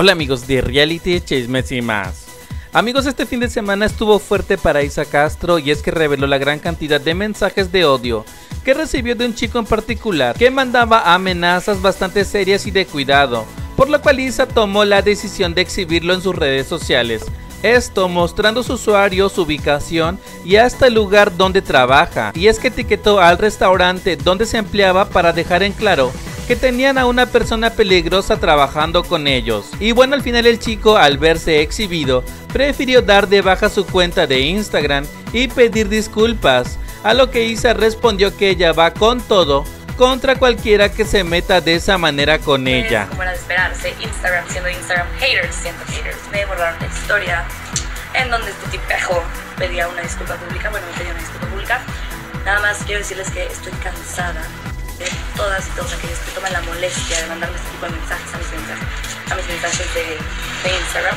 Hola amigos de Reality Chismes y más. Amigos, este fin de semana estuvo fuerte para Isa Castro, y es que reveló la gran cantidad de mensajes de odio que recibió de un chico en particular que mandaba amenazas bastante serias y de cuidado, por lo cual Isa tomó la decisión de exhibirlo en sus redes sociales. Esto mostrando su usuario, su ubicación y hasta el lugar donde trabaja. Y es que etiquetó al restaurante donde se empleaba para dejar en claro que tenían a una persona peligrosa trabajando con ellos. Y bueno, al final el chico, al verse exhibido, prefirió dar de baja su cuenta de Instagram y pedir disculpas, a lo que Isa respondió que ella va con todo contra cualquiera que se meta de esa manera con ella. Como era de esperarse, Instagram siendo Instagram haters, me borraron la historia en donde este tipejo pedía una disculpa pública. Bueno, me pedía una disculpa pública. Nada más quiero decirles que estoy cansada de todas y todos aquellos que toman la molestia de mandarme este tipo de mensajes a mis mensajes de Instagram.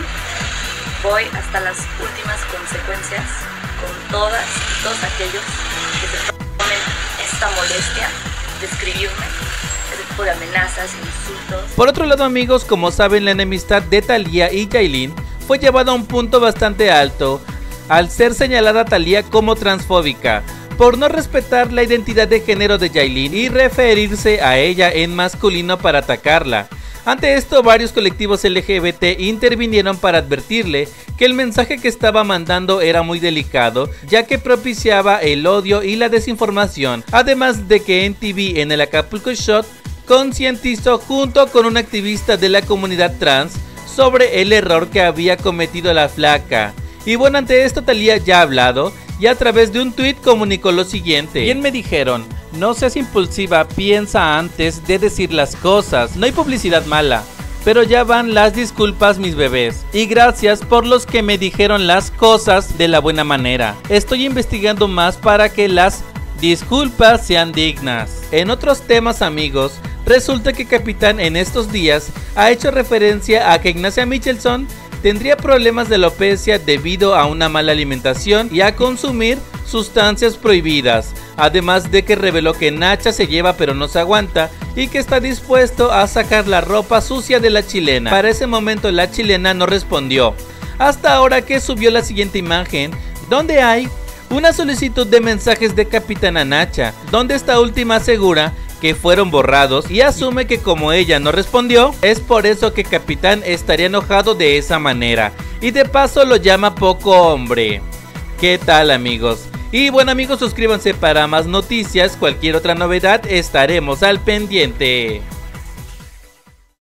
Voy hasta las últimas consecuencias con todas y todos aquellos que se tomen esta molestia de escribirme ese tipo de amenazas, insultos. Por otro lado, amigos, como saben, la enemistad de Thalía y Yailin fue llevada a un punto bastante alto al ser señalada Thalía como transfóbica por no respetar la identidad de género de Yailin y referirse a ella en masculino para atacarla. Ante esto, varios colectivos LGBT intervinieron para advertirle que el mensaje que estaba mandando era muy delicado, ya que propiciaba el odio y la desinformación, además de que MTV en el Acapulco Shot concientizó junto con un activista de la comunidad trans sobre el error que había cometido la flaca. Y bueno, ante esto Thalía ya ha hablado y a través de un tweet comunicó lo siguiente: bien me dijeron, no seas impulsiva, piensa antes de decir las cosas, no hay publicidad mala, pero ya van las disculpas mis bebés, y gracias por los que me dijeron las cosas de la buena manera, estoy investigando más para que las disculpas sean dignas. En otros temas, amigos, resulta que Capitán en estos días ha hecho referencia a que Ignacia Michelson tendría problemas de alopecia debido a una mala alimentación y a consumir sustancias prohibidas, además de que reveló que Nacha se lleva pero no se aguanta y que está dispuesto a sacar la ropa sucia de la chilena. Para ese momento la chilena no respondió, hasta ahora que subió la siguiente imagen donde hay una solicitud de mensajes de Capitán a Nacha, donde esta última asegura que fueron borrados y asume que como ella no respondió, es por eso que Capitán estaría enojado de esa manera, y de paso lo llama poco hombre. ¿Qué tal, amigos? Y bueno, amigos, suscríbanse para más noticias, cualquier otra novedad estaremos al pendiente.